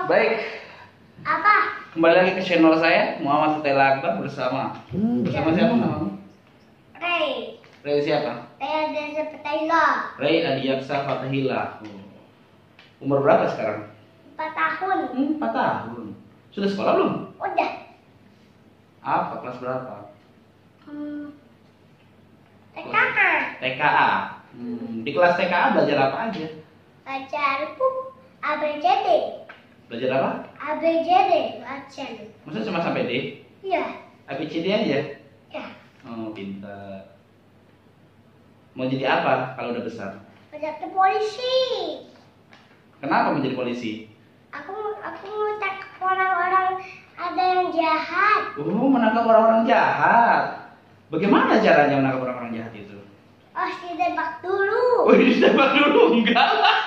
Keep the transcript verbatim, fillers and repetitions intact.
Baik. Apa? Kembali lagi ke channel saya, Muhammad Fatahillah Akbar bersama. Bersama siapa namamu? Ray. Ray siapa? Ray Adiaksa Fatahillah. Ray Adiaksa Fatahillah. Umur berapa sekarang? Empat tahun. Hmm, empat tahun. Sudah sekolah belum? Udah. Apa? Kelas berapa? Hmm. T K A. T K A. Hmm, di kelas T K A belajar apa aja? Belajar buku A B C D. Belajar apa? A B C D. Baca. Maksudnya cuma sampai D? Iya. A B C D aja? Ya. Oh, pintar. Mau jadi apa kalau udah besar? Menjadi polisi. Kenapa menjadi polisi? Aku aku mau tangkap orang-orang ada yang jahat. Oh, menangkap orang-orang jahat. Bagaimana caranya menangkap orang-orang jahat itu? Oh, ditembak dulu. Oh, ditembak dulu enggak lah.